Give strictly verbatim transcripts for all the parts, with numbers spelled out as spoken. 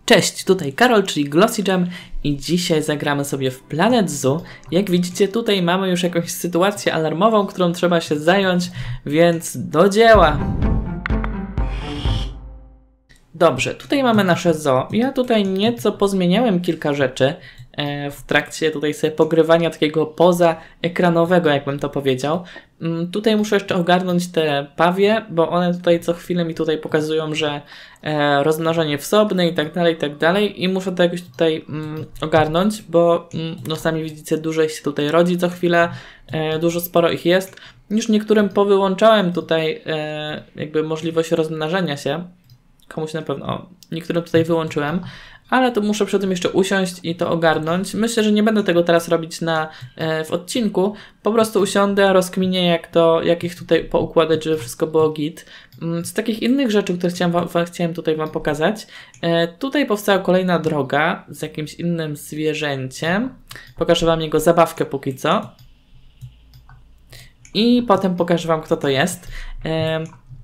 Cześć, tutaj Karol, czyli Glossy Jam i dzisiaj zagramy sobie w Planet Zoo. Jak widzicie, tutaj mamy już jakąś sytuację alarmową, którą trzeba się zająć, więc do dzieła! Dobrze, tutaj mamy nasze zoo. Ja tutaj nieco pozmieniałem kilka rzeczy e, w trakcie tutaj sobie pogrywania takiego pozaekranowego, jakbym to powiedział. Mm, tutaj muszę jeszcze ogarnąć te pawie, bo one tutaj co chwilę mi tutaj pokazują, że e, rozmnożenie wsobne i tak dalej, i tak dalej. I muszę to jakoś tutaj mm, ogarnąć, bo mm, no sami widzicie, dużo ich się tutaj rodzi co chwilę, e, dużo sporo ich jest. Już niektórym powyłączałem tutaj e, jakby możliwość rozmnażania się. Komuś na pewno, o, niektórym tutaj wyłączyłem, ale to muszę przy tym jeszcze usiąść i to ogarnąć. Myślę, że nie będę tego teraz robić na, e, w odcinku, po prostu usiądę, rozkminię jak to, jak ich tutaj poukładać, żeby wszystko było git. Z takich innych rzeczy, które chciałem, wam, chciałem tutaj wam pokazać, e, tutaj powstała kolejna droga z jakimś innym zwierzęciem. Pokażę wam jego zabawkę póki co. I potem pokażę wam, kto to jest. E,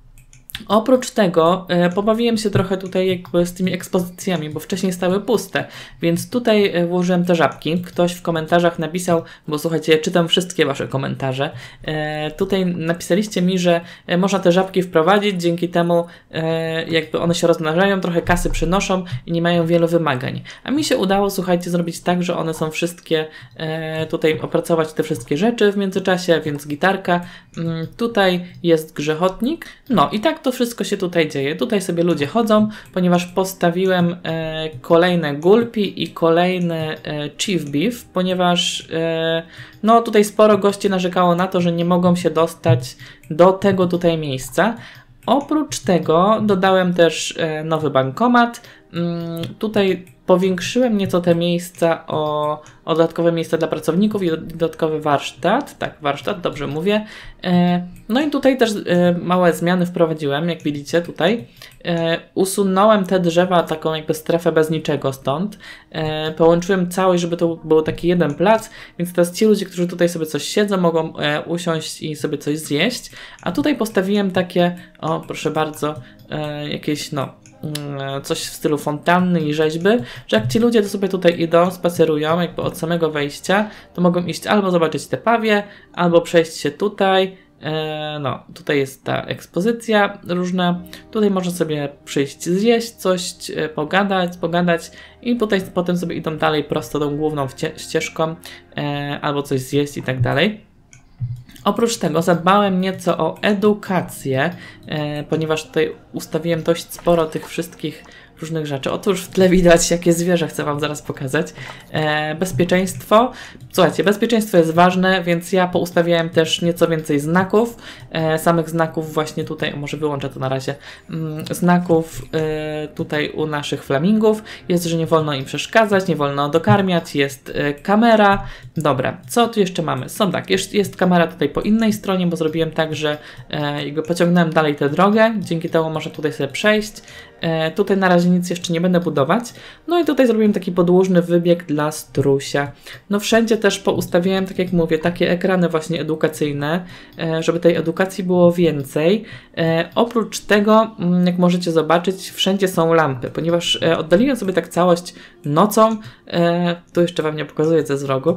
Oprócz tego e, pobawiłem się trochę tutaj jakby z tymi ekspozycjami, bo wcześniej stały puste, więc tutaj e, włożyłem te żabki. Ktoś w komentarzach napisał, bo słuchajcie, ja czytam wszystkie wasze komentarze, e, tutaj napisaliście mi, że e, można te żabki wprowadzić, dzięki temu e, jakby one się rozmnażają, trochę kasy przynoszą i nie mają wielu wymagań. A mi się udało, słuchajcie, zrobić tak, że one są wszystkie, e, tutaj opracować te wszystkie rzeczy w międzyczasie, więc gitarka, mm, tutaj jest grzechotnik, no i tak to wszystko się tutaj dzieje. Tutaj sobie ludzie chodzą, ponieważ postawiłem e, kolejne gulpi i kolejny e, chief beef, ponieważ e, no tutaj sporo gości narzekało na to, że nie mogą się dostać do tego tutaj miejsca. Oprócz tego dodałem też e, nowy bankomat. Mm, tutaj powiększyłem nieco te miejsca o, o dodatkowe miejsca dla pracowników i dodatkowy warsztat. Tak, warsztat, dobrze mówię. E, no i tutaj też e, małe zmiany wprowadziłem, jak widzicie tutaj. E, usunąłem te drzewa, taką jakby strefę bez niczego stąd. E, połączyłem całość, żeby to był taki jeden plac, więc teraz ci ludzie, którzy tutaj sobie coś siedzą, mogą e, usiąść i sobie coś zjeść. A tutaj postawiłem takie, o proszę bardzo, e, jakieś no coś w stylu fontanny i rzeźby, że jak ci ludzie to sobie tutaj idą, spacerują jakby od samego wejścia, to mogą iść albo zobaczyć te pawie, albo przejść się tutaj. E, no, tutaj jest ta ekspozycja różna, tutaj można sobie przyjść, zjeść coś, pogadać, pogadać i tutaj potem sobie idą dalej prosto tą główną ścieżką, e, albo coś zjeść i tak dalej. Oprócz tego zadbałem nieco o edukację, e, ponieważ tutaj ustawiłem dość sporo tych wszystkich różnych rzeczy. Otóż w tle widać, jakie zwierzę chcę wam zaraz pokazać. E, bezpieczeństwo. Słuchajcie, bezpieczeństwo jest ważne, więc ja poustawiałem też nieco więcej znaków. E, samych znaków właśnie tutaj, może wyłączę to na razie, mm, znaków e, tutaj u naszych flamingów. Jest, że nie wolno im przeszkadzać, nie wolno dokarmiać, jest e, kamera. Dobra, co tu jeszcze mamy? Są tak, jest, jest kamera tutaj po innej stronie, bo zrobiłem tak, że e, jakby pociągnąłem dalej tę drogę, dzięki temu można tutaj sobie przejść. E, tutaj na razie nic jeszcze nie będę budować. No i tutaj zrobiłem taki podłużny wybieg dla strusia. No wszędzie też poustawiałem, tak jak mówię, takie ekrany właśnie edukacyjne, e, żeby tej edukacji było więcej. E, oprócz tego, jak możecie zobaczyć, wszędzie są lampy, ponieważ e, oddaliłem sobie tak całość nocą. E, tu jeszcze wam nie pokazuję, co jest z rogu.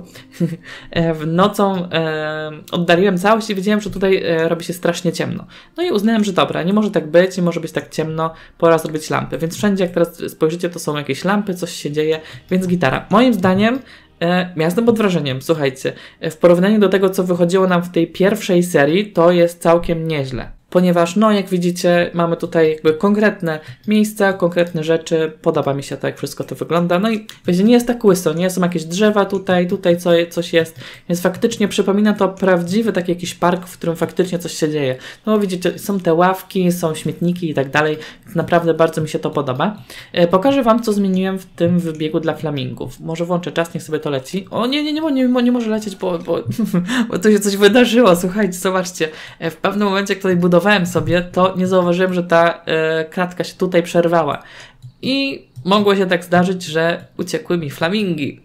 e, w nocą e, oddaliłem całość i widziałem, że tutaj e, robi się strasznie ciemno. No i uznałem, że dobra, nie może tak być, nie może być tak ciemno, pora zrobić lampy. Więc wszędzie, jak teraz spojrzycie, to są jakieś lampy, coś się dzieje, więc gitara. Moim zdaniem e, ja jestem pod wrażeniem, słuchajcie, e, w porównaniu do tego, co wychodziło nam w tej pierwszej serii, to jest całkiem nieźle. Ponieważ, no jak widzicie, mamy tutaj jakby konkretne miejsca, konkretne rzeczy, podoba mi się to, jak wszystko to wygląda, no i wiecie, nie jest tak łyso, nie są jakieś drzewa tutaj, tutaj co, coś jest, więc faktycznie przypomina to prawdziwy taki jakiś park, w którym faktycznie coś się dzieje. No widzicie, są te ławki, są śmietniki i tak dalej, więc naprawdę bardzo mi się to podoba. E, pokażę wam, co zmieniłem w tym wybiegu dla flamingów. Może włączę czas, niech sobie to leci. O nie, nie, nie, nie, nie, nie może lecieć, bo, bo, bo tu się coś wydarzyło, słuchajcie, zobaczcie, e, w pewnym momencie, jak tutaj budowałem sobie, to nie zauważyłem, że ta e, kratka się tutaj przerwała. I mogło się tak zdarzyć, że uciekły mi flamingi.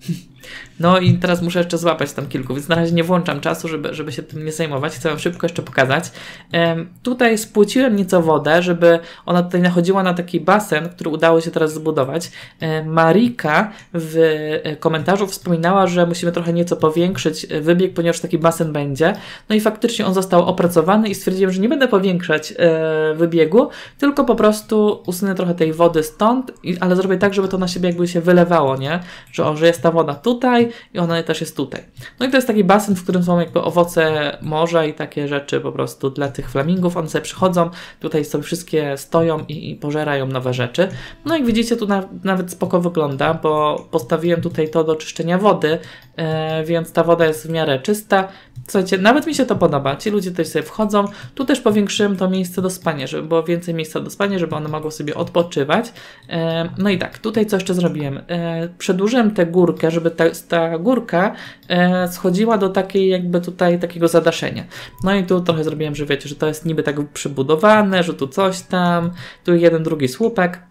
No i teraz muszę jeszcze złapać tam kilku, więc na razie nie włączam czasu, żeby, żeby się tym nie zajmować. Chcę wam szybko jeszcze pokazać. Um, tutaj spłuciłem nieco wodę, żeby ona tutaj nachodziła na taki basen, który udało się teraz zbudować. Um, Marika w komentarzu wspominała, że musimy trochę nieco powiększyć wybieg, ponieważ taki basen będzie. No i faktycznie on został opracowany i stwierdziłem, że nie będę powiększać e, wybiegu, tylko po prostu usunę trochę tej wody stąd, i, ale zrobię tak, żeby to na siebie jakby się wylewało, nie? Że, o, że jest ta woda tutaj i ona też jest tutaj. No i to jest taki basen, w którym są jakby owoce morza i takie rzeczy po prostu dla tych flamingów. One sobie przychodzą, tutaj sobie wszystkie stoją i, i pożerają nowe rzeczy. No jak widzicie, tu na, nawet spoko wygląda, bo postawiłem tutaj to do czyszczenia wody, e, więc ta woda jest w miarę czysta. Słuchajcie, nawet mi się to podoba. Ci ludzie tutaj sobie wchodzą. Tu też powiększyłem to miejsce do spania, żeby było więcej miejsca do spania, żeby one mogły sobie odpoczywać. E, no i tak, tutaj co jeszcze zrobiłem? E, przedłużyłem tę górkę, żeby ta, ta górka e, schodziła do takiej jakby tutaj takiego zadaszenia. No i tu trochę zrobiłem, że wiecie, że to jest niby tak przybudowane, że tu coś tam, tu jeden, drugi słupek.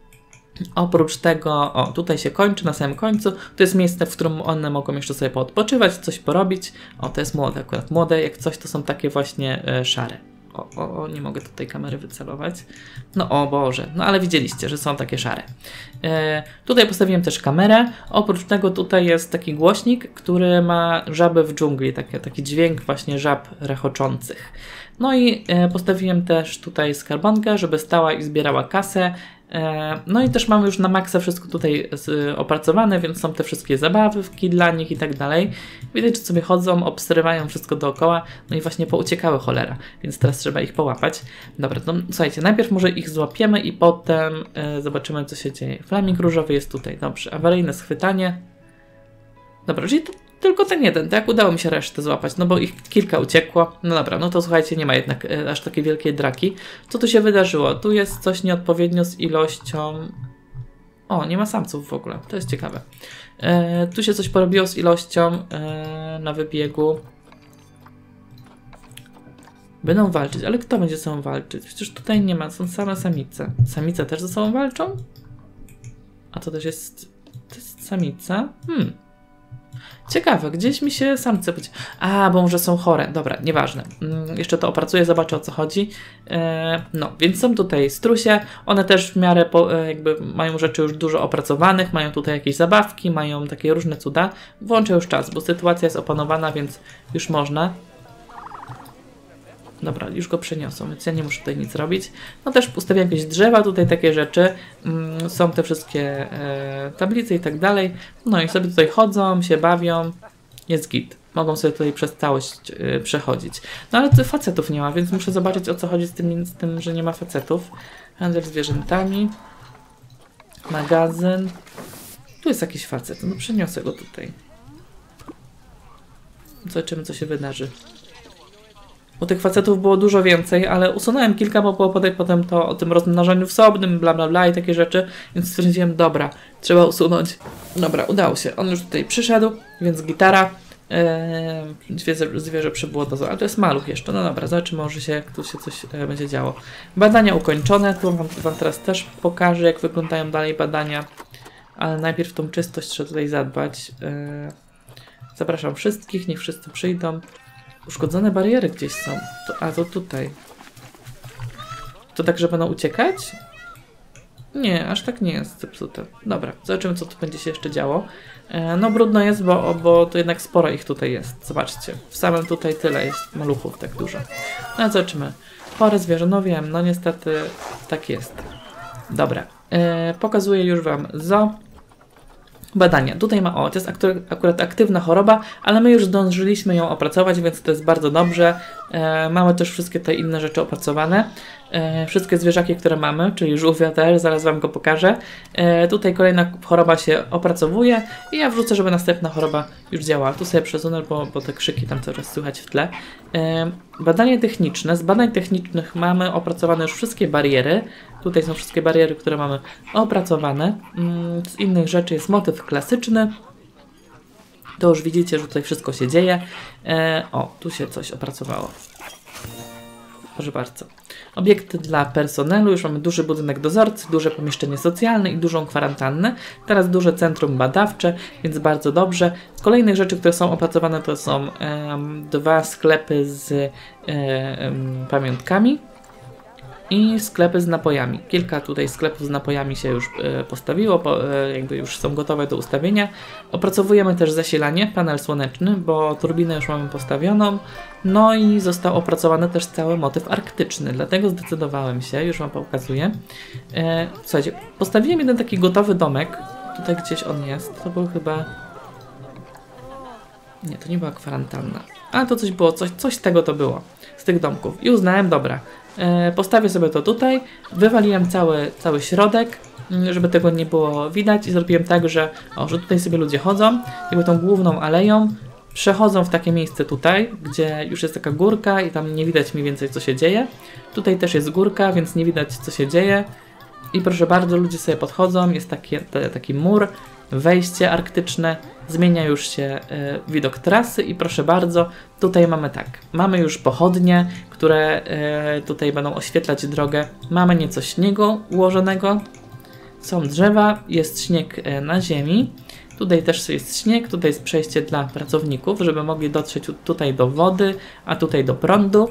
Oprócz tego, o, tutaj się kończy, na samym końcu, to jest miejsce, w którym one mogą jeszcze sobie poodpoczywać, coś porobić. O, to jest młode, akurat młode, jak coś to są takie właśnie e, szare. O, o, o, nie mogę tutaj kamery wycelować. No o Boże, no ale widzieliście, że są takie szare. E, tutaj postawiłem też kamerę. Oprócz tego tutaj jest taki głośnik, który ma żaby w dżungli, taki, taki dźwięk właśnie żab rechoczących. No i e, postawiłem też tutaj skarbonkę, żeby stała i zbierała kasę. No i też mamy już na maksa wszystko tutaj z, opracowane, więc są te wszystkie zabawki dla nich i tak dalej. Widać, że sobie chodzą, obserwują wszystko dookoła, no i właśnie pouciekały cholera, więc teraz trzeba ich połapać. Dobra, no słuchajcie, najpierw może ich złapiemy i potem e, zobaczymy, co się dzieje. Flaming różowy jest tutaj, dobrze, awaryjne schwytanie. Dobra, czyli to tylko ten jeden, tak? Udało mi się resztę złapać, no bo ich kilka uciekło. No dobra, no to słuchajcie, nie ma jednak e, aż takiej wielkiej draki. Co tu się wydarzyło? Tu jest coś nieodpowiednio z ilością... O, nie ma samców w ogóle, to jest ciekawe. E, tu się coś porobiło z ilością e, na wybiegu. Będą walczyć, ale kto będzie ze sobą walczyć? Przecież tutaj nie ma, są same samice. Samice też ze sobą walczą? A to też jest... To jest samica? Hmm... Ciekawe, gdzieś mi się samce... A, bo może są chore. Dobra, nieważne. Mm, jeszcze to opracuję, zobaczę, o co chodzi. E, no, więc są tutaj strusie. One też w miarę po, e, jakby mają rzeczy już dużo opracowanych. Mają tutaj jakieś zabawki, mają takie różne cuda. Włączę już czas, bo sytuacja jest opanowana, więc już można. Dobra, już go przeniosą, więc ja nie muszę tutaj nic robić. No też ustawiam jakieś drzewa, tutaj takie rzeczy. Mm, są te wszystkie e, tablice i tak dalej. No i sobie tutaj chodzą, się bawią. Jest git. Mogą sobie tutaj przez całość e, przechodzić. No ale tutaj facetów nie ma, więc muszę zobaczyć, o co chodzi z tym, z tym, że nie ma facetów. Handel zwierzętami. Magazyn. Tu jest jakiś facet. No przeniosę go tutaj. Zobaczymy, co się wydarzy. Bo tych facetów było dużo więcej, ale usunąłem kilka, bo było potem, potem to o tym rozmnożeniu wsobnym, bla bla bla i takie rzeczy, więc stwierdziłem, dobra, trzeba usunąć. Dobra, udało się. On już tutaj przyszedł, więc gitara, yy, zwierzę, zwierzę przybyło do zoo, ale to jest maluch jeszcze. No dobra, zobaczymy, może się, jak tu się coś yy, będzie działo. Badania ukończone, tu wam, wam teraz też pokażę, jak wyglądają dalej badania, ale najpierw tą czystość trzeba tutaj zadbać. Yy, zapraszam wszystkich, niech wszyscy przyjdą. Uszkodzone bariery gdzieś są. To, a to tutaj. To tak, że będą uciekać? Nie, aż tak nie jest zepsute. Dobra, zobaczymy, co tu będzie się jeszcze działo. E, no brudno jest, bo, bo to jednak sporo ich tutaj jest. Zobaczcie, w samym tutaj tyle jest maluchów, tak dużo. No zobaczymy. Chore zwierzę, no wiem, no niestety tak jest. Dobra, e, pokazuję już wam zoo. Badania. Tutaj ma, o, to jest akurat aktywna choroba, ale my już zdążyliśmy ją opracować, więc to jest bardzo dobrze. E, mamy też wszystkie te inne rzeczy opracowane. E, wszystkie zwierzaki, które mamy, czyli żółwia też, zaraz wam go pokażę. E, tutaj kolejna choroba się opracowuje i ja wrzucę, żeby następna choroba już działała. Tu sobie przesunę, bo, bo te krzyki tam coraz słychać w tle. E, badania techniczne. Z badań technicznych mamy opracowane już wszystkie bariery. Tutaj są wszystkie bariery, które mamy opracowane. Z innych rzeczy jest motyw klasyczny. To już widzicie, że tutaj wszystko się dzieje. E, o, tu się coś opracowało. Proszę bardzo. Obiekty dla personelu, już mamy duży budynek dozorcy, duże pomieszczenie socjalne i dużą kwarantannę. Teraz duże centrum badawcze, więc bardzo dobrze. Z kolejnych rzeczy, które są opracowane, to są um, dwa sklepy z um, pamiątkami i sklepy z napojami. Kilka tutaj sklepów z napojami się już e, postawiło, po, e, jakby już są gotowe do ustawienia. Opracowujemy też zasilanie, panel słoneczny, bo turbinę już mamy postawioną. No i został opracowany też cały motyw arktyczny, dlatego zdecydowałem się, już Wam pokazuję. E, słuchajcie, postawiłem jeden taki gotowy domek. Tutaj gdzieś on jest, to był chyba... Nie, to nie była kwarantanna. A to coś było, coś, coś z tego to było, z tych domków. I uznałem, dobra, e, postawię sobie to tutaj, wywaliłem cały, cały środek, żeby tego nie było widać i zrobiłem tak, że, o, że tutaj sobie ludzie chodzą, jakby tą główną aleją, przechodzą w takie miejsce tutaj, gdzie już jest taka górka i tam nie widać mniej więcej co się dzieje. Tutaj też jest górka, więc nie widać co się dzieje. I proszę bardzo, ludzie sobie podchodzą, jest taki, te, taki mur, wejście arktyczne, zmienia już się y, widok trasy i proszę bardzo, tutaj mamy tak, mamy już pochodnie, które y, tutaj będą oświetlać drogę, mamy nieco śniegu ułożonego, są drzewa, jest śnieg y, na ziemi, tutaj też jest śnieg, tutaj jest przejście dla pracowników, żeby mogli dotrzeć tutaj do wody, a tutaj do prądu.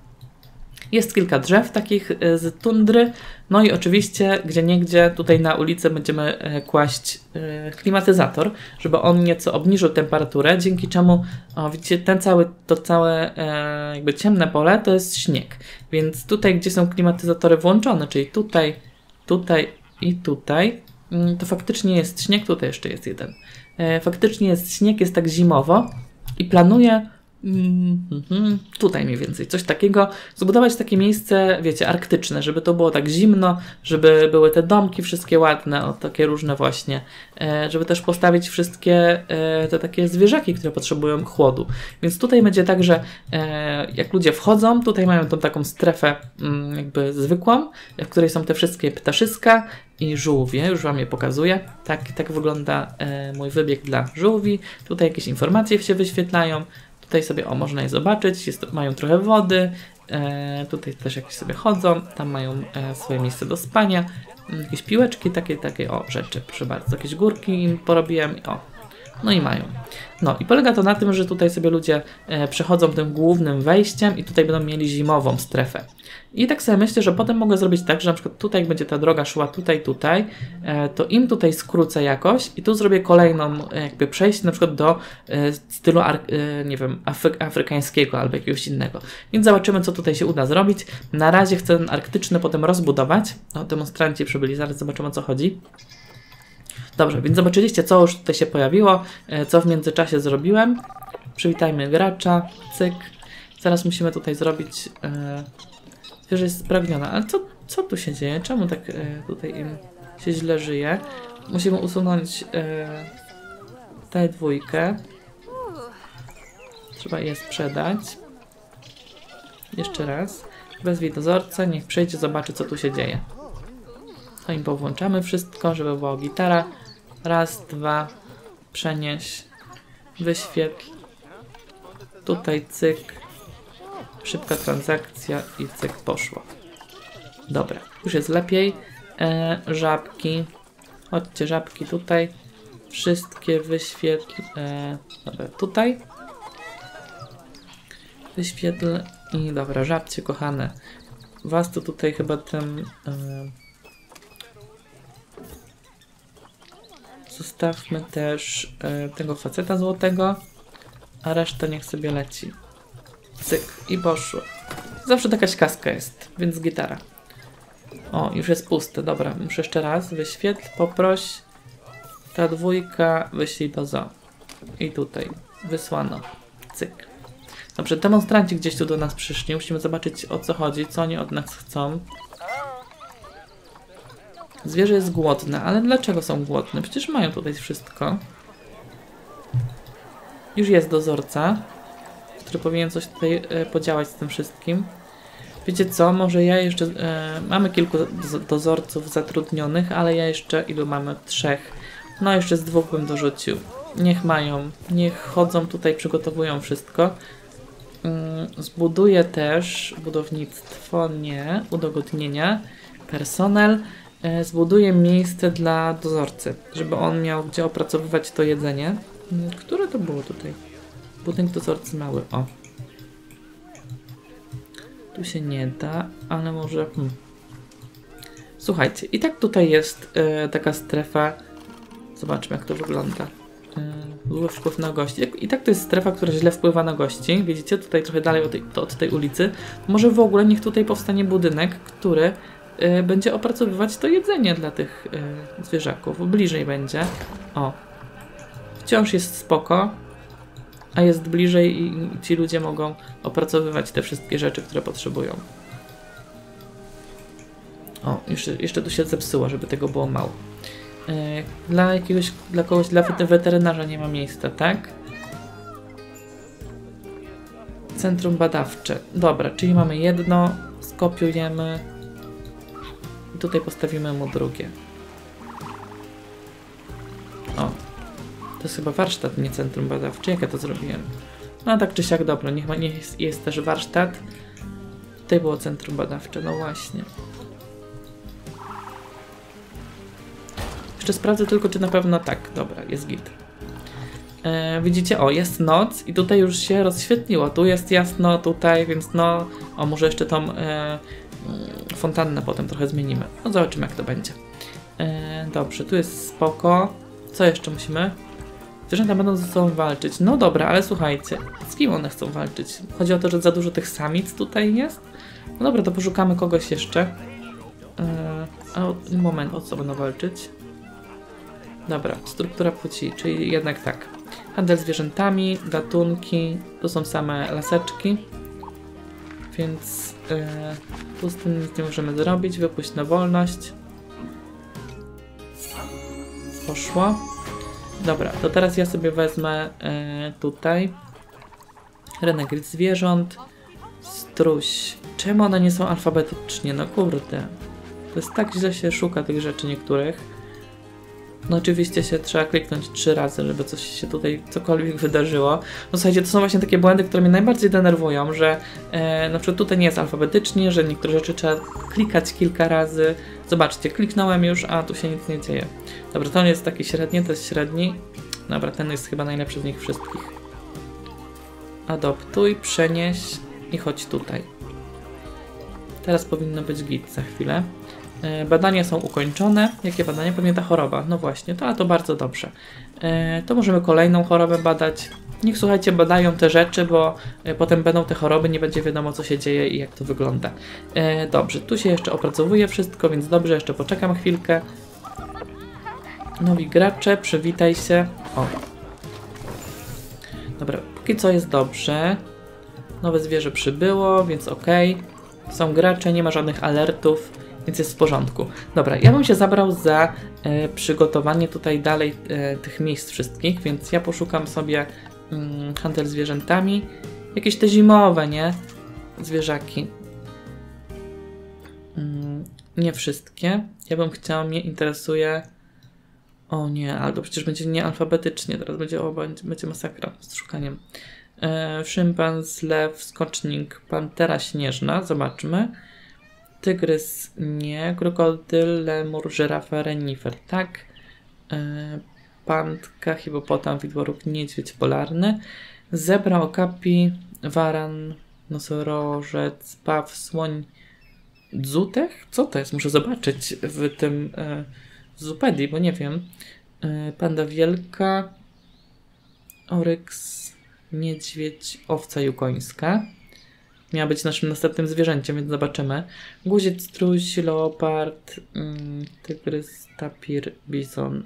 Jest kilka drzew takich z tundry, no i oczywiście gdzieniegdzie tutaj na ulicy będziemy kłaść klimatyzator, żeby on nieco obniżył temperaturę, dzięki czemu, o, widzicie, ten cały, to całe jakby ciemne pole to jest śnieg, więc tutaj, gdzie są klimatyzatory włączone, czyli tutaj, tutaj i tutaj, to faktycznie jest śnieg, tutaj jeszcze jest jeden, faktycznie jest śnieg, jest tak zimowo i planuję Mm-hmm. tutaj mniej więcej, coś takiego, zbudować takie miejsce, wiecie, arktyczne, żeby to było tak zimno, żeby były te domki wszystkie ładne, o takie różne właśnie, e, żeby też postawić wszystkie e, te takie zwierzaki, które potrzebują chłodu. Więc tutaj będzie tak, że e, jak ludzie wchodzą, tutaj mają tą taką strefę mm, jakby zwykłą, w której są te wszystkie ptaszyska i żółwie, już Wam je pokazuję. Tak, tak wygląda e, mój wybieg dla żółwi. Tutaj jakieś informacje się wyświetlają. Tutaj sobie, o, można je zobaczyć, jest, mają trochę wody, e, tutaj też jakieś sobie chodzą, tam mają e, swoje miejsce do spania, jakieś piłeczki, takie, takie, o, rzeczy, proszę bardzo, jakieś górki im porobiłem, o, no i mają. No i polega to na tym, że tutaj sobie ludzie e, przechodzą tym głównym wejściem i tutaj będą mieli zimową strefę. I tak sobie myślę, że potem mogę zrobić tak, że na przykład tutaj jak będzie ta droga szła tutaj, tutaj, e, to im tutaj skrócę jakoś i tu zrobię kolejną e, jakby przejście na przykład do e, stylu, e, nie wiem, afry afrykańskiego albo jakiegoś innego. Więc zobaczymy, co tutaj się uda zrobić. Na razie chcę ten arktyczny potem rozbudować. O, demonstranci przybyli, zaraz zobaczymy, o co chodzi. Dobrze, więc zobaczyliście, co już tutaj się pojawiło, e, co w międzyczasie zrobiłem. Przywitajmy gracza, cyk. Zaraz musimy tutaj zrobić... E, że jest spragniona, ale co, co tu się dzieje? Czemu tak e, tutaj im się źle żyje? Musimy usunąć e, tę dwójkę. Trzeba je sprzedać. Jeszcze raz. Wezwij dozorcę, niech przyjdzie, zobaczy, co tu się dzieje. To im powłączamy wszystko, żeby była gitara. Raz, dwa, przenieś, wyświetl. Tutaj cyk. Szybka transakcja i cyk, poszło. Dobra, już jest lepiej. E, żabki. Chodźcie, żabki tutaj. Wszystkie wyświetl. E, dobra, tutaj. Wyświetl. I dobra, żabcie kochane. Was to tutaj chyba ten... E, zostawmy też e, tego faceta złotego, a reszta niech sobie leci. Cyk i poszło. Zawsze jakaś kaska jest, więc gitara. O, już jest puste. Dobra, muszę jeszcze raz. Wyświetl, poproś. Ta dwójka, wyślij do zo. I tutaj. Wysłano. Cyk. Dobrze, demonstranci gdzieś tu do nas przyszli. Musimy zobaczyć, o co chodzi, co oni od nas chcą. Zwierzę jest głodne, ale dlaczego są głodne? Przecież mają tutaj wszystko. Już jest dozorca, który powinien coś tutaj e, podziałać z tym wszystkim. Wiecie co, może ja jeszcze... E, mamy kilku dozorców zatrudnionych, ale ja jeszcze... Ilu mamy? Trzech. No jeszcze z dwóch bym dorzucił. Niech mają. Niech chodzą tutaj, przygotowują wszystko. Zbuduję też budownictwo, nie, udogodnienia, personel. Zbuduję miejsce dla dozorcy, żeby on miał gdzie opracowywać to jedzenie. Które to było tutaj? Budynek dozorcy mały, o. Tu się nie da, ale może... Hmm. Słuchajcie, i tak tutaj jest e, taka strefa. Zobaczmy, jak to wygląda. Zły wpływ na gości. I tak to jest strefa, która źle wpływa na gości. Widzicie, tutaj trochę dalej od tej, to od tej ulicy. Może w ogóle niech tutaj powstanie budynek, który y, będzie opracowywać to jedzenie dla tych y, zwierzaków. Bliżej będzie. O. Wciąż jest spoko, a jest bliżej i, i ci ludzie mogą opracowywać te wszystkie rzeczy, które potrzebują. O, jeszcze, jeszcze tu się zepsuło, żeby tego było mało. Dla jakiegoś, dla kogoś, dla weterynarza nie ma miejsca, tak? Centrum badawcze. Dobra, czyli mamy jedno, skopiujemy i tutaj postawimy mu drugie. O, to jest chyba warsztat, nie centrum badawcze. Jak ja to zrobiłem? No tak czy siak, dobra, niech, ma, niech jest, jest też warsztat. Tutaj było centrum badawcze, no właśnie. Jeszcze sprawdzę tylko, czy na pewno tak. Dobra, jest git. E, widzicie, o, jest noc i tutaj już się rozświetliło. Tu jest jasno, tutaj, więc no... O, może jeszcze tą e, fontannę potem trochę zmienimy. No zobaczymy, jak to będzie. E, dobrze, tu jest spoko. Co jeszcze musimy? Zwierzęta będą ze sobą walczyć. No dobra, ale słuchajcie, z kim one chcą walczyć? Chodzi o to, że za dużo tych samic tutaj jest? No dobra, to poszukamy kogoś jeszcze. E, a moment, o co będą walczyć? Dobra, struktura płci, czyli jednak tak. Handel zwierzętami, gatunki, tu są same laseczki, więc yy, tu z tym nic nie możemy zrobić. Wypuść na wolność. Poszło. Dobra, to teraz ja sobie wezmę yy, tutaj renegryt zwierząt, struś. Czemu one nie są alfabetycznie? No kurde. To jest tak źle się szuka tych rzeczy niektórych. No oczywiście się trzeba kliknąć trzy razy, żeby coś się tutaj cokolwiek wydarzyło. No słuchajcie, to są właśnie takie błędy, które mnie najbardziej denerwują, że e, na przykład tutaj nie jest alfabetycznie, że niektóre rzeczy trzeba klikać kilka razy. Zobaczcie, kliknąłem już, a tu się nic nie dzieje. Dobra, to jest taki średni, to jest średni. Dobra, ten jest chyba najlepszy z nich wszystkich. Adoptuj, przenieś i chodź tutaj. Teraz powinno być git za chwilę. Badania są ukończone. Jakie badania? Pewnie ta choroba. No właśnie, to, a to bardzo dobrze. E, to możemy kolejną chorobę badać. Niech, słuchajcie, badają te rzeczy, bo e, potem będą te choroby, nie będzie wiadomo, co się dzieje i jak to wygląda. E, dobrze, tu się jeszcze opracowuje wszystko, więc dobrze, jeszcze poczekam chwilkę. Nowi gracze, przywitaj się. O. Dobra, póki co jest dobrze. Nowe zwierzę przybyło, więc ok. Są gracze, nie ma żadnych alertów. Więc jest w porządku. Dobra, ja bym się zabrał za e, przygotowanie tutaj dalej e, tych miejsc wszystkich, więc ja poszukam sobie mm, handel zwierzętami. Jakieś te zimowe, nie? Zwierzaki. Mm, nie wszystkie. Ja bym chciał, mnie interesuje... O nie, albo przecież będzie niealfabetycznie, teraz będzie, o, będzie, będzie masakra z szukaniem. E, szympans, lew, skocznik, pantera śnieżna, zobaczmy. Tygrys nie, krokodyl, lemur, żyrafa, renifer, tak. Yy, pantka, hipopotam, widłoróg, niedźwiedź polarny, zebra, okapi, waran, nosorożec, paw, słoń, dzutech? Co to jest? Muszę zobaczyć w tym yy, Zupedii, bo nie wiem. Yy, panda wielka, oryks, niedźwiedź, owca jukońska. Miała być naszym następnym zwierzęciem, więc zobaczymy. Guziec, struś, leopard, mm, tygrys, tapir, bizon.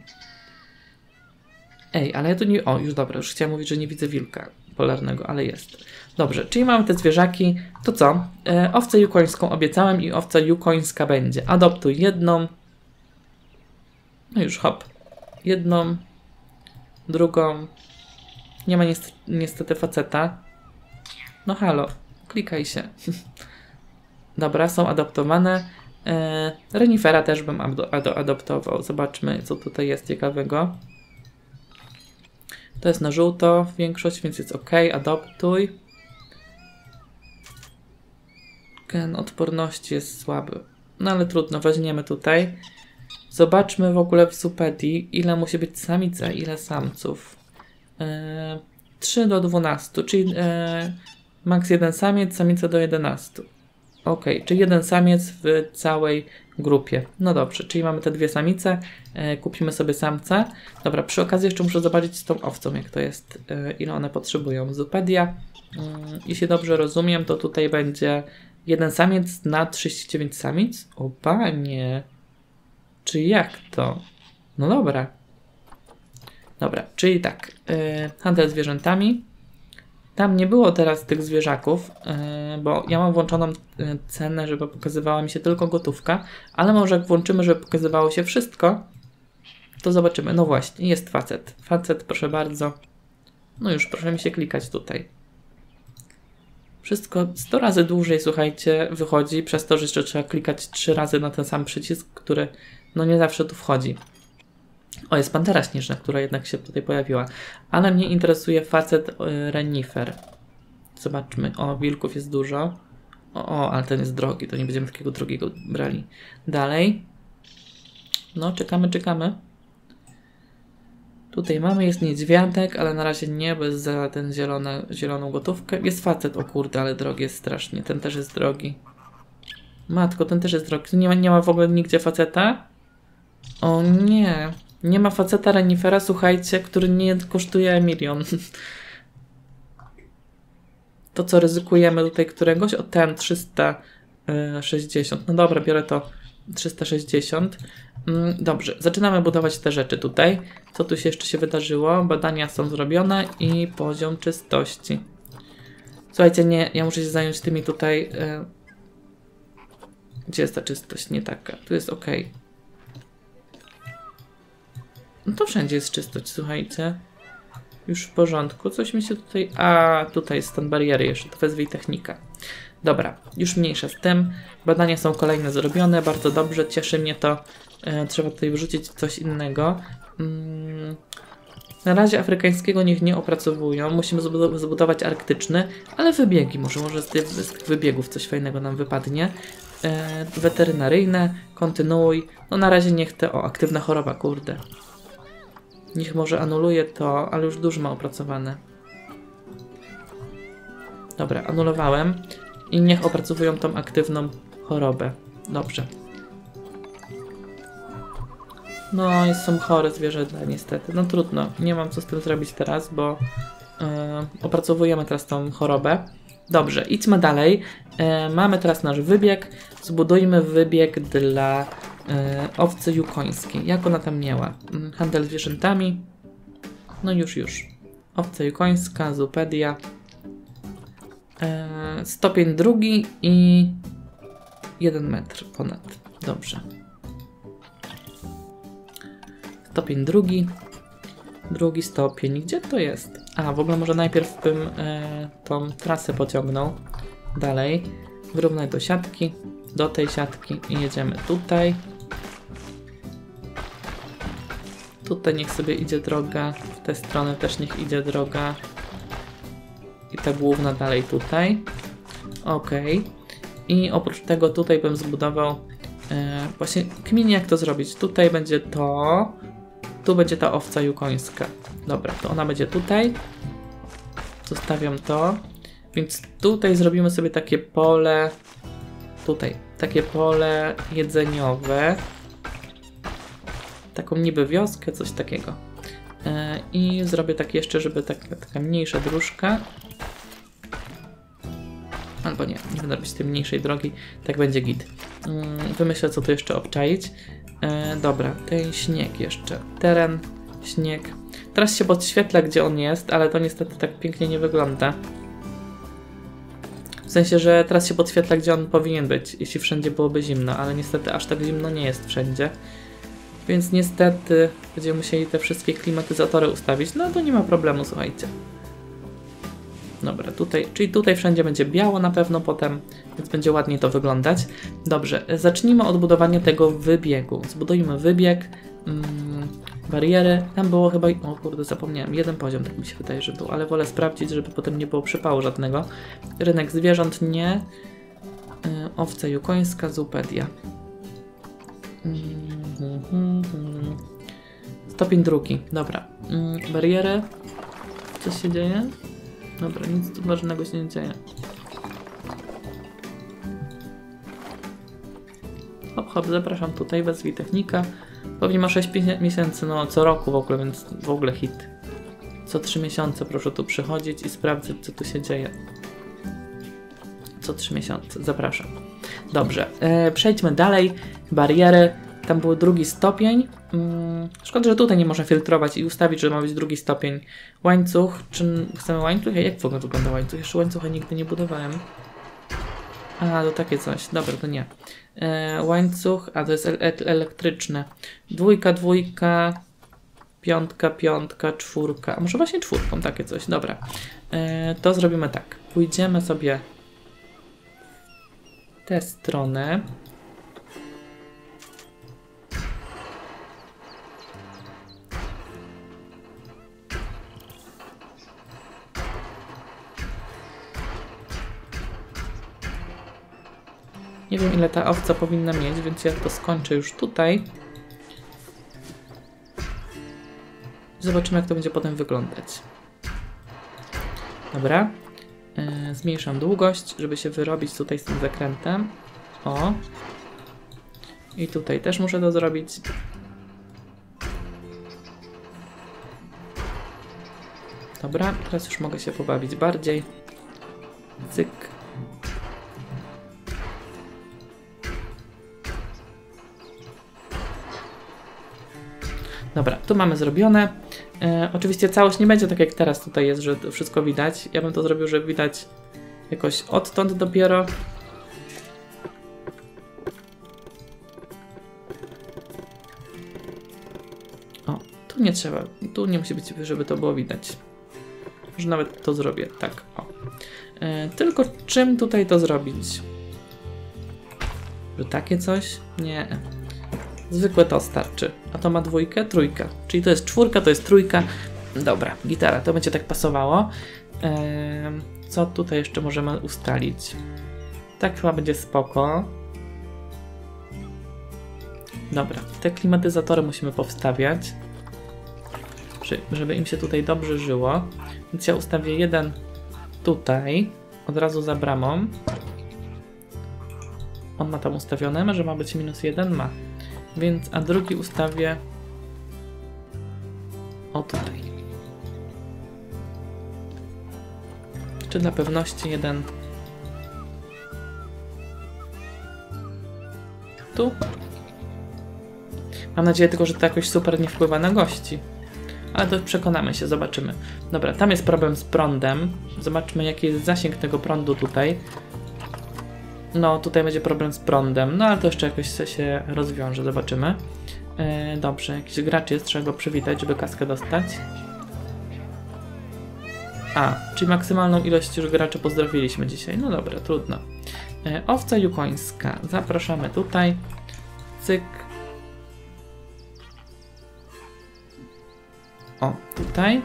Ej, ale ja tu nie... O, już dobra, już chciałam mówić, że nie widzę wilka polarnego, ale jest. Dobrze, czyli mamy te zwierzaki. To co? E, owcę jukońską obiecałem i owca jukońska będzie. Adoptuj jedną. No już hop. Jedną. Drugą. Nie ma niestety, niestety faceta. No halo. Klikaj się. Dobra, są adoptowane. E, renifera też bym ado ado adoptował. Zobaczmy, co tutaj jest ciekawego. To jest na żółto większość, więc jest ok. Adoptuj. Gen odporności jest słaby. No ale trudno, weźmiemy tutaj. Zobaczmy w ogóle w Zupedii, ile musi być samic, a ile samców. Eee, trzy do dwunastu, czyli e, maks jeden samiec, samica do jedenastu. Ok, czyli jeden samiec w całej grupie. No dobrze, czyli mamy te dwie samice, e, kupimy sobie samca. Dobra, przy okazji jeszcze muszę zobaczyć z tą owcą, jak to jest, e, ile one potrzebują. Zupedia, mm, jeśli dobrze rozumiem, to tutaj będzie jeden samiec na trzydzieści dziewięć samic. O panie, czy jak to? No dobra. Dobra, czyli tak, e, handel zwierzętami. Tam nie było teraz tych zwierzaków, yy, bo ja mam włączoną yy, cenę, żeby pokazywała mi się tylko gotówka, ale może jak włączymy, żeby pokazywało się wszystko, to zobaczymy. No właśnie, jest facet. Facet, proszę bardzo. No już, proszę mi się klikać tutaj. Wszystko sto razy dłużej, słuchajcie, wychodzi, przez to, że jeszcze trzeba klikać trzy razy na ten sam przycisk, który no nie zawsze tu wchodzi. O, jest pantera śnieżna, która jednak się tutaj pojawiła. Ale mnie interesuje facet y, renifer. Zobaczmy. O, wilków jest dużo. O, o, ale ten jest drogi. To nie będziemy takiego drogiego brali. Dalej. No, czekamy, czekamy. Tutaj mamy, jest niedźwiadek, ale na razie nie, bo jest za ten zielone, zieloną gotówkę. Jest facet, o kurde, ale drogi jest strasznie. Ten też jest drogi. Matko, ten też jest drogi. Nie ma, nie ma w ogóle nigdzie faceta? O nie. Nie ma faceta renifera, słuchajcie, który nie kosztuje milion. To co, ryzykujemy tutaj któregoś? O, ten trzysta sześćdziesiąt. No dobra, biorę to trzysta sześćdziesiąt. Dobrze, zaczynamy budować te rzeczy tutaj. Co tu się jeszcze się wydarzyło? Badania są zrobione i poziom czystości. Słuchajcie, nie, ja muszę się zająć tymi tutaj... Yy... Gdzie jest ta czystość? Nie taka. Tu jest ok. No to wszędzie jest czystość, słuchajcie. Już w porządku. Coś mi się tutaj... A, tutaj jest stan bariery jeszcze. To wezwij technika. Dobra, już mniejsza z tym. Badania są kolejne zrobione. Bardzo dobrze, cieszy mnie to. E, trzeba tutaj wrzucić coś innego. Mm. Na razie afrykańskiego niech nie opracowują. Musimy zbudować arktyczny, ale wybiegi może. Może z tych, z tych wybiegów coś fajnego nam wypadnie. E, weterynaryjne, kontynuuj. No na razie niech te... O, aktywna choroba, kurde. Niech może anuluje to, ale już dużo ma opracowane. Dobra, anulowałem. I niech opracowują tą aktywną chorobę. Dobrze. No, są chore zwierzęta niestety. No trudno, nie mam co z tym zrobić teraz, bo yy, opracowujemy teraz tą chorobę. Dobrze, idźmy dalej. Yy, mamy teraz nasz wybieg. Zbudujmy wybieg dla yy, owcy jukońskiej. Jak ona tam miała? Yy, handel zwierzętami. No już, już. Owca jukońska, Zupedia. Yy, stopień drugi i jeden metr ponad. Dobrze. Stopień drugi. Drugi stopień. Gdzie to jest? A, w ogóle może najpierw bym e, tą trasę pociągnął. Dalej. Wyrównaj do siatki. Do tej siatki i jedziemy tutaj. Tutaj niech sobie idzie droga. W tę stronę też niech idzie droga. I ta główna dalej tutaj. Ok. I oprócz tego tutaj bym zbudował e, właśnie kminie jak to zrobić. Tutaj będzie to. Tu będzie ta owca jukońska. Dobra, to ona będzie tutaj. Zostawiam to. Więc tutaj zrobimy sobie takie pole. Tutaj. Takie pole jedzeniowe. Taką niby wioskę, coś takiego. Yy, I zrobię tak jeszcze, żeby taka, taka mniejsza dróżka. Albo nie, nie będę robić tej mniejszej drogi. Tak będzie git. Yy, wymyślę, co tu jeszcze obczaić. E, dobra, ten śnieg jeszcze. Teren, śnieg. Teraz się podświetla, gdzie on jest, ale to niestety tak pięknie nie wygląda. W sensie, że teraz się podświetla, gdzie on powinien być, jeśli wszędzie byłoby zimno, ale niestety aż tak zimno nie jest wszędzie. Więc niestety będziemy musieli te wszystkie klimatyzatory ustawić. No to nie ma problemu, słuchajcie. Dobra, tutaj, czyli tutaj wszędzie będzie biało na pewno potem, więc będzie ładnie to wyglądać. Dobrze, zacznijmy od budowania tego wybiegu. Zbudujmy wybieg, mm, bariery. Tam było chyba, o kurde, zapomniałem, jeden poziom, tak mi się wydaje, że był, ale wolę sprawdzić, żeby potem nie było przypału żadnego. Rynek zwierząt nie. owca jukońska, Zupedia. Stopień drugi, dobra. Barierę. Co się dzieje? Dobra, nic tu ważnego się nie dzieje. Hop, hop, zapraszam tutaj, wezwij technika. Pewnie ma sześć miesięcy, no co roku w ogóle, więc w ogóle hit. Co trzy miesiące proszę tu przychodzić i sprawdzić, co tu się dzieje. Co trzy miesiące, zapraszam. Dobrze, e, przejdźmy dalej. Bariery, tam był drugi stopień. Hmm, szkoda, że tutaj nie można filtrować i ustawić, że ma być drugi stopień. Łańcuch, czy chcemy łańcuch? Jak w ogóle wygląda łańcuch? Jeszcze łańcucha nigdy nie budowałem. A, to takie coś. Dobra, to nie. E, łańcuch, a to jest el elektryczne. Dwójka, dwójka, piątka, piątka, czwórka. A może właśnie czwórką, takie coś. Dobra. E, to zrobimy tak. Pójdziemy sobie w tę stronę. Nie wiem, ile ta owca powinna mieć, więc ja to skończę już tutaj. Zobaczymy, jak to będzie potem wyglądać. Dobra. Yy, zmniejszam długość, żeby się wyrobić tutaj z tym zakrętem. O. I tutaj też muszę to zrobić. Dobra, teraz już mogę się pobawić bardziej. Cyk. Dobra, tu mamy zrobione. E, oczywiście całość nie będzie tak jak teraz tutaj jest, że to wszystko widać. Ja bym to zrobił, żeby widać jakoś odtąd dopiero. O, tu nie trzeba, tu nie musi być, żeby to było widać. Może nawet to zrobię, tak, o. E, tylko czym tutaj to zrobić? Że takie coś? Nie. Zwykłe to starczy. A to ma dwójkę? Trójkę. Czyli to jest czwórka, to jest trójka. Dobra, gitara, to będzie tak pasowało. Eee, co tutaj jeszcze możemy ustalić? Tak chyba będzie spoko. Dobra, te klimatyzatory musimy powstawiać, żeby im się tutaj dobrze żyło. Więc ja ustawię jeden tutaj, od razu za bramą. On ma tam ustawione, że ma być minus jeden? Ma. Więc, a drugi ustawię o tutaj. Czy dla pewności jeden tu? Mam nadzieję tylko, że to jakoś super nie wpływa na gości. Ale to przekonamy się, zobaczymy. Dobra, tam jest problem z prądem. Zobaczmy, jaki jest zasięg tego prądu tutaj. No, tutaj będzie problem z prądem, no ale to jeszcze jakoś się rozwiąże, zobaczymy. E, dobrze, jakiś gracz jest, trzeba go przywitać, żeby kaskę dostać. A, czyli maksymalną ilość już graczy pozdrowiliśmy dzisiaj, no dobra, trudno. E, owca jukońska, zapraszamy tutaj. Cyk. O, tutaj.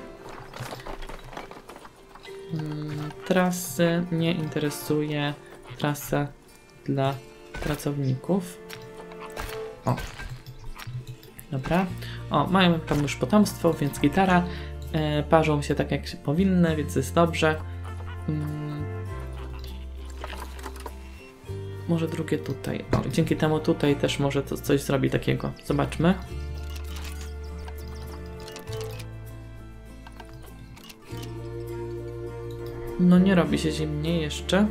Hmm, trasy nie interesuje. Trasa dla pracowników. O. Dobra. O, mają tam już potomstwo, więc gitara. E, parzą się tak, jak się powinny, więc jest dobrze. Hmm. Może drugie tutaj. O, dzięki temu tutaj też może to coś zrobi takiego. Zobaczmy. No nie robi się zimniej jeszcze.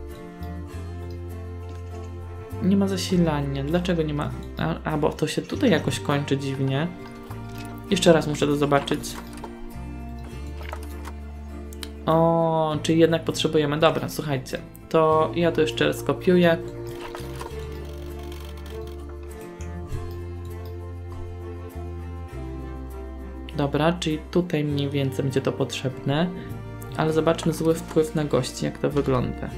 Nie ma zasilania. Dlaczego nie ma? A, a, bo to się tutaj jakoś kończy dziwnie. Jeszcze raz muszę to zobaczyć. O, czyli jednak potrzebujemy. Dobra, słuchajcie. To ja to jeszcze skopiuję. Dobra, czyli tutaj mniej więcej będzie to potrzebne. Ale zobaczmy zły wpływ na gości, jak to wygląda.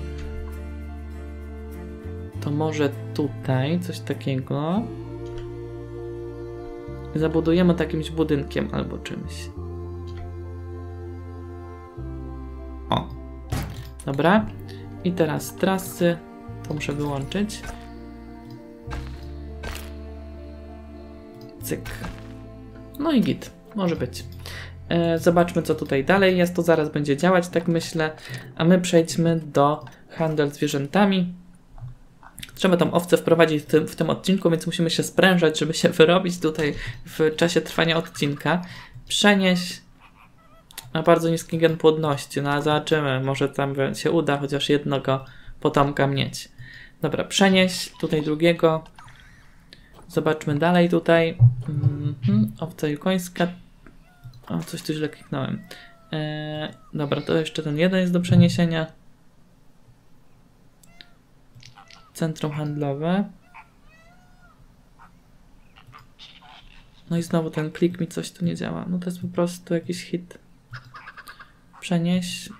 To może tutaj coś takiego. Zabudujemy to jakimś budynkiem albo czymś. O. Dobra. I teraz trasy. To To muszę wyłączyć. Cyk. No i git. Może być. E, zobaczmy, co tutaj dalej jest. To zaraz będzie działać, tak myślę. A my przejdźmy do handel zwierzętami. Trzeba tą owcę wprowadzić w tym, w tym odcinku, więc musimy się sprężać, żeby się wyrobić tutaj w czasie trwania odcinka. Przenieść na bardzo niski gen płodności. No ale zobaczymy, może tam się uda chociaż jednego potomka mieć. Dobra, przenieść tutaj drugiego. Zobaczmy dalej tutaj. Mhm, owca jukońska. O, coś tu źle kliknąłem. Eee, dobra, to jeszcze ten jeden jest do przeniesienia. Centrum handlowe. No i znowu ten klik mi coś tu nie działa. No to jest po prostu jakiś hit. Przenieść.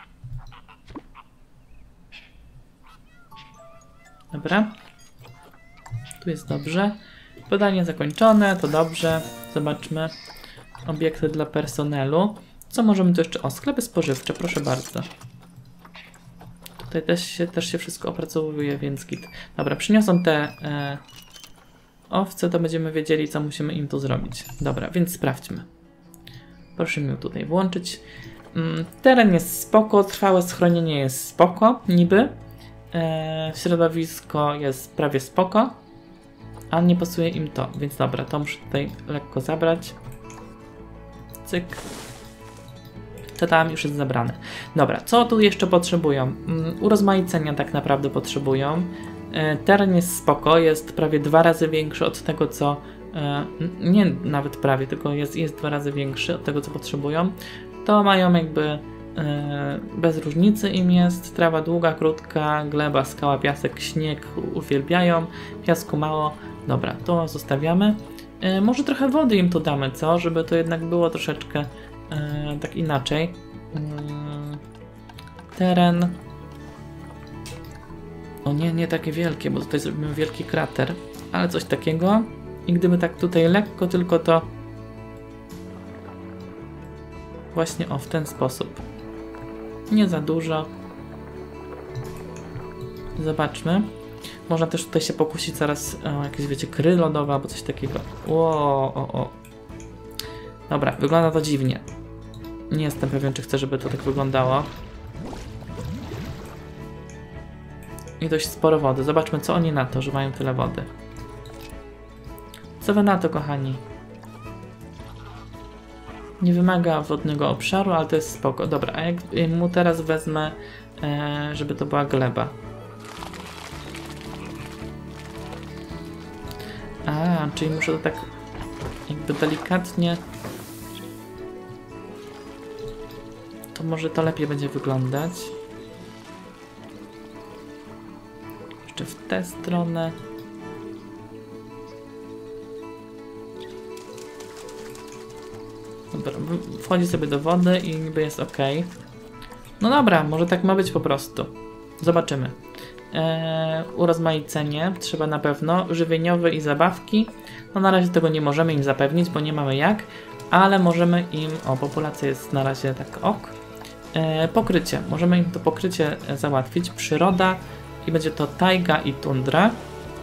Dobra. Tu jest dobrze. Badanie zakończone, to dobrze. Zobaczmy. Obiekty dla personelu. Co możemy tu jeszcze? O, sklepy spożywcze, proszę bardzo. Tutaj też się, też się wszystko opracowuje, więc git. Dobra, przyniosą te e, owce, to będziemy wiedzieli, co musimy im tu zrobić. Dobra, więc sprawdźmy. Proszę mi tutaj włączyć. Mm, teren jest spoko, trwałe schronienie jest spoko, niby. E, środowisko jest prawie spoko, a nie pasuje im to, więc dobra, to muszę tutaj lekko zabrać. Cyk. To tam już jest zabrane. Dobra, co tu jeszcze potrzebują? Urozmaicenia tak naprawdę potrzebują. E, teren jest spoko, jest prawie dwa razy większy od tego, co... E, nie nawet prawie, tylko jest, jest dwa razy większy od tego, co potrzebują. To mają jakby... E, bez różnicy im jest. Trawa długa, krótka, gleba, skała, piasek, śnieg uwielbiają. Piasku mało. Dobra, to zostawiamy. E, może trochę wody im tu damy, co? Żeby to jednak było troszeczkę e, tak inaczej. E, teren. O nie, nie takie wielkie, bo tutaj zrobimy wielki krater. Ale coś takiego. I gdyby tak tutaj lekko tylko to... Właśnie o, w ten sposób. Nie za dużo. Zobaczmy. Można też tutaj się pokusić zaraz o jakieś, wiecie, kry lodowe albo coś takiego. Ło, o, o. Dobra, wygląda to dziwnie. Nie jestem pewien, czy chcę, żeby to tak wyglądało. I dość sporo wody. Zobaczmy, co oni na to, że mają tyle wody. Co wy na to, kochani? Nie wymaga wodnego obszaru, ale to jest spoko. Dobra, a jak mu teraz wezmę, e, żeby to była gleba? A, czyli muszę to tak jakby delikatnie... To może to lepiej będzie wyglądać. Jeszcze w tę stronę. Dobra, wchodzi sobie do wody i niby jest ok. No dobra, może tak ma być po prostu. Zobaczymy. Eee, urozmaicenie trzeba na pewno. Żywieniowe i zabawki. No na razie tego nie możemy im zapewnić, bo nie mamy jak. Ale możemy im... O, populacja jest na razie tak ok. Eee, pokrycie. Możemy im to pokrycie załatwić. Przyroda. I będzie to tajga i tundra.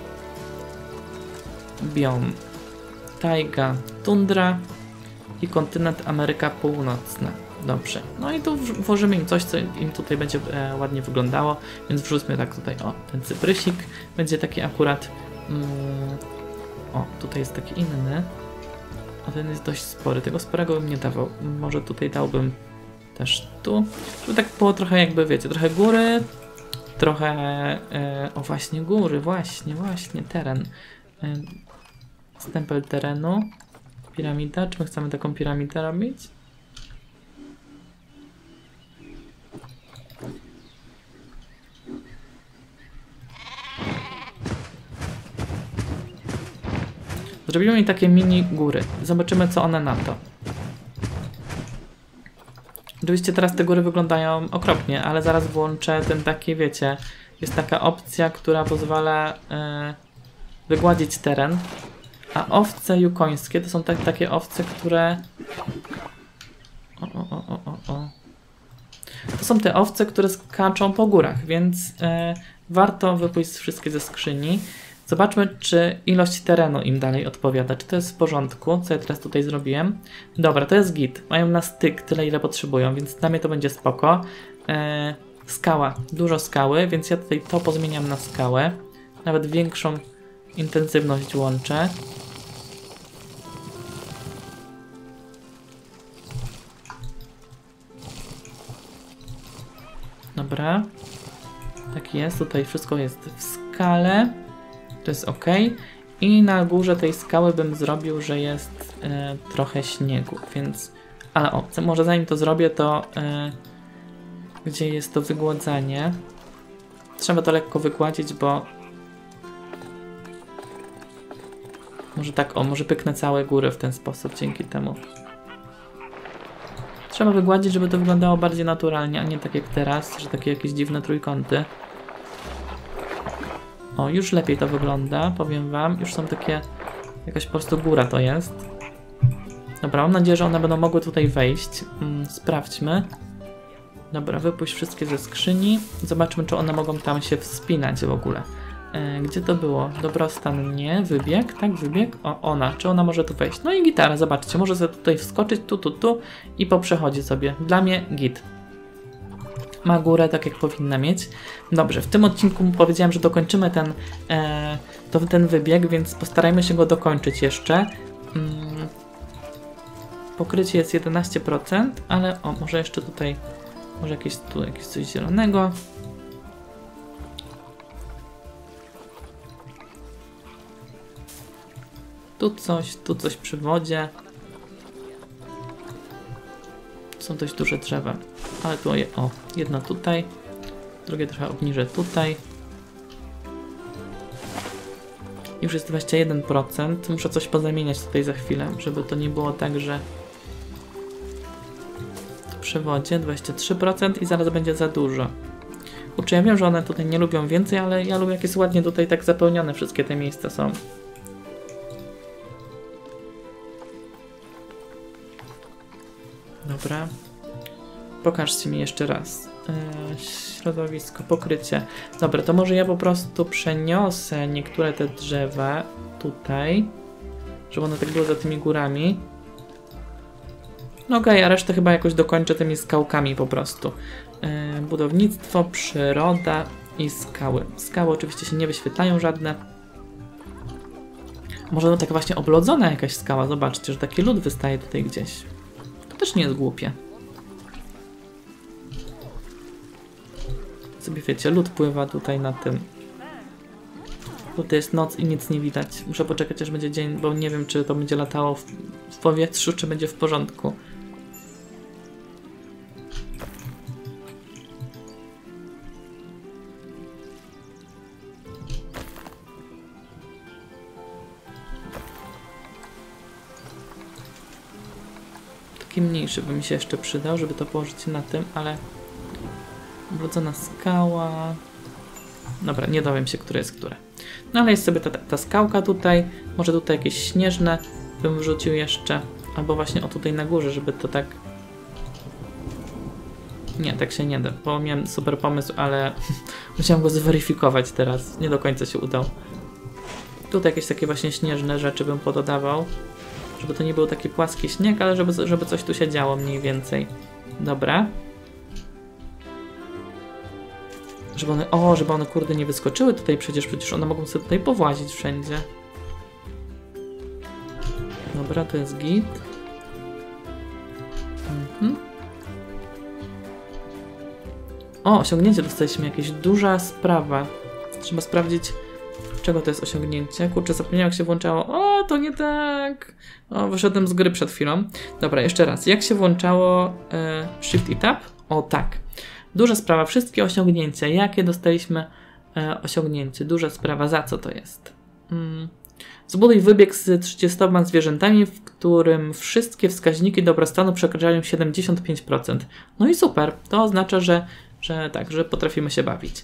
Biom. Tajga, tundra. I kontynent Ameryka Północna. Dobrze. No i tu włożymy im coś, co im tutaj będzie e, ładnie wyglądało, więc wrzućmy tak tutaj, o, ten cyprysik będzie taki akurat, mm, o, tutaj jest taki inny, a ten jest dość spory, tego sporego bym nie dawał, może tutaj dałbym też tu, żeby tak było trochę jakby, wiecie, trochę góry, trochę, e, o właśnie góry, właśnie, właśnie, teren, e, stempel terenu. Piramida? Czy my chcemy taką piramidę robić? Zrobimy mi takie mini góry. Zobaczymy, co one na to. Oczywiście teraz te góry wyglądają okropnie, ale zaraz włączę ten taki, wiecie, jest taka opcja, która pozwala yy, wygładzić teren. A owce jukońskie to są tak, takie owce, które... O, o, o, o, o. To są te owce, które skaczą po górach, więc e, warto wypuść wszystkie ze skrzyni. Zobaczmy, czy ilość terenu im dalej odpowiada. Czy to jest w porządku, co ja teraz tutaj zrobiłem. Dobra, to jest git. Mają na styk tyle, ile potrzebują, więc dla mnie to będzie spoko. Eee, skała. Dużo skały, więc ja tutaj to pozmieniam na skałę. Nawet większą intensywność łączę. Dobra. Tak jest. Tutaj wszystko jest w skale. To jest ok. I na górze tej skały bym zrobił, że jest e, trochę śniegu, więc... Ale o, może zanim to zrobię, to... E, gdzie jest to wygładzanie? Trzeba to lekko wygładzić, bo... Może tak, o, może pyknę całe góry w ten sposób, dzięki temu. Trzeba wygładzić, żeby to wyglądało bardziej naturalnie, a nie tak jak teraz, że takie jakieś dziwne trójkąty. O, już lepiej to wygląda, powiem wam. Już są takie... Jakaś po prostu góra to jest. Dobra, mam nadzieję, że one będą mogły tutaj wejść. Hmm, sprawdźmy. Dobra, wypuść wszystkie ze skrzyni. Zobaczmy, czy one mogą tam się wspinać w ogóle. E, gdzie to było? Dobrostan nie. Wybieg, tak? Wybieg. O, ona. Czy ona może tu wejść? No i gitara, zobaczcie. Może sobie tutaj wskoczyć, tu, tu, tu i poprzechodzi sobie. Dla mnie git. Ma górę tak, jak powinna mieć. Dobrze, w tym odcinku powiedziałem, że dokończymy ten, e, to, ten wybieg, więc postarajmy się go dokończyć jeszcze. Mm. Pokrycie jest jedenaście procent, ale o, może jeszcze tutaj, może jakieś tu jakieś coś zielonego. Tu coś, tu coś przy wodzie. Są dość duże drzewa, ale tu, o, jedno tutaj, drugie trochę obniżę tutaj. Już jest dwadzieścia jeden procent. Muszę coś pozamieniać tutaj za chwilę, żeby to nie było tak, że tu przy wodzie dwadzieścia trzy procent i zaraz będzie za dużo. Kurczę, ja wiem, że one tutaj nie lubią więcej, ale ja lubię, jak jest ładnie tutaj tak zapełnione wszystkie te miejsca są. Dobra. Pokażcie mi jeszcze raz. Yy, środowisko, pokrycie. Dobra, to może ja po prostu przeniosę niektóre te drzewa tutaj, żeby one tak były za tymi górami. No okej, okay, a resztę chyba jakoś dokończę tymi skałkami po prostu. Yy, budownictwo, przyroda i skały. Skały oczywiście się nie wyświetlają żadne. Może no tak właśnie oblodzona jakaś skała. Zobaczcie, że taki lód wystaje tutaj gdzieś. To też nie jest głupie. Sobie wiecie, lód pływa tutaj na tym. Tutaj jest noc i nic nie widać. Muszę poczekać, aż będzie dzień, bo nie wiem, czy to będzie latało w, w powietrzu, czy będzie w porządku. Taki mniejszy by mi się jeszcze przydał, żeby to położyć na tym, ale... Oblodzona skała... Dobra, nie dowiem się, które jest które. No ale jest sobie ta, ta skałka tutaj. Może tutaj jakieś śnieżne bym wrzucił jeszcze. Albo właśnie o tutaj na górze, żeby to tak... Nie, tak się nie da, bo miałem super pomysł, ale musiałem go zweryfikować teraz. Nie do końca się udał. Tutaj jakieś takie właśnie śnieżne rzeczy bym pododawał. Żeby to nie był taki płaski śnieg, ale żeby, żeby coś tu się działo mniej więcej. Dobra. Żeby one, o, żeby one kurde nie wyskoczyły tutaj przecież, przecież one mogą sobie tutaj powłazić wszędzie. Dobra, to jest git. Mhm. O, osiągnięcie dostaliśmy, jakieś duża sprawa. Trzeba sprawdzić, czego to jest osiągnięcie. Kurczę, zapomniałem, jak się włączało. O, to nie tak. O, wyszedłem z gry przed chwilą. Dobra, jeszcze raz. Jak się włączało e, Shift i Tab? O, tak. Duża sprawa, wszystkie osiągnięcia. Jakie dostaliśmy e, osiągnięcie? Duża sprawa, za co to jest? Hmm. Zbuduj wybieg z trzydziestoma zwierzętami, w którym wszystkie wskaźniki dobrostanu przekraczają siedemdziesiąt pięć procent. No i super, to oznacza, że, że tak, że potrafimy się bawić.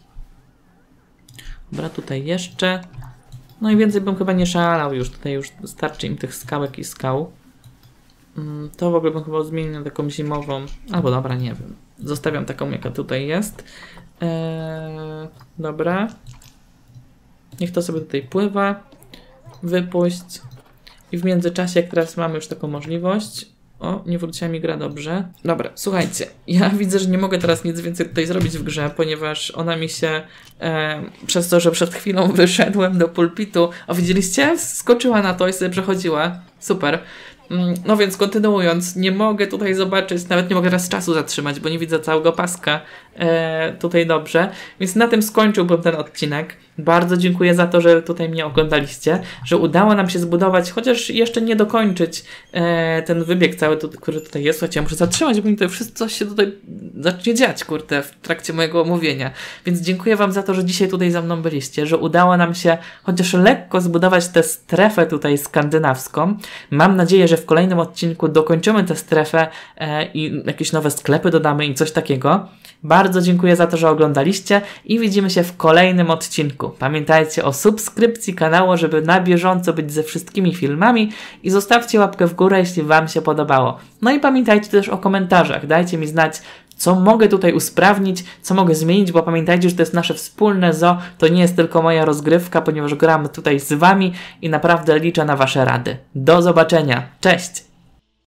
Dobra, tutaj jeszcze. No i więcej bym chyba nie szalał już, tutaj już starczy im tych skałek i skał. Hmm, to w ogóle bym chyba zmienił na taką zimową, albo dobra, nie wiem. Zostawiam taką, jaka tutaj jest. Eee, dobra. Niech to sobie tutaj pływa. Wypuść. I w międzyczasie, jak teraz mamy już taką możliwość... O, nie wróciła mi gra dobrze. Dobra, słuchajcie, ja widzę, że nie mogę teraz nic więcej tutaj zrobić w grze, ponieważ ona mi się e, przez to, że przed chwilą wyszedłem do pulpitu, o widzieliście? Skoczyła na to i sobie przechodziła. Super. No więc kontynuując, nie mogę tutaj zobaczyć, nawet nie mogę teraz czasu zatrzymać, bo nie widzę całego paska e, tutaj dobrze. Więc na tym skończyłbym ten odcinek. Bardzo dziękuję za to, że tutaj mnie oglądaliście, że udało nam się zbudować, chociaż jeszcze nie dokończyć e, ten wybieg cały, tu, który tutaj jest. Słuchajcie, ja muszę zatrzymać, bo mi tutaj wszystko coś się tutaj zacznie dziać, kurde, w trakcie mojego omówienia. Więc dziękuję wam za to, że dzisiaj tutaj ze mną byliście, że udało nam się chociaż lekko zbudować tę strefę tutaj skandynawską. Mam nadzieję, że w kolejnym odcinku dokończymy tę strefę e, i jakieś nowe sklepy dodamy i coś takiego. Bardzo dziękuję za to, że oglądaliście i widzimy się w kolejnym odcinku. Pamiętajcie o subskrypcji kanału, żeby na bieżąco być ze wszystkimi filmami i zostawcie łapkę w górę, jeśli wam się podobało. No i pamiętajcie też o komentarzach. Dajcie mi znać, co mogę tutaj usprawnić, co mogę zmienić, bo pamiętajcie, że to jest nasze wspólne zoo, to nie jest tylko moja rozgrywka, ponieważ gram tutaj z wami i naprawdę liczę na wasze rady. Do zobaczenia. Cześć!